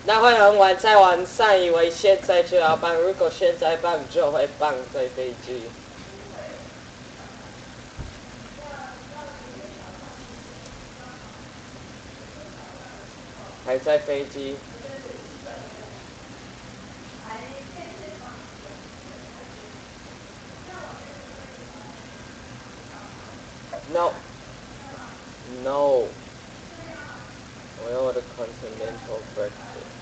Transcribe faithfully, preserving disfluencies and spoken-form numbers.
那会很晚再晚上，以为现在就要办，如果现在办就会办在飞机。还在飞机。No. No. 我要我的 continental breakfast。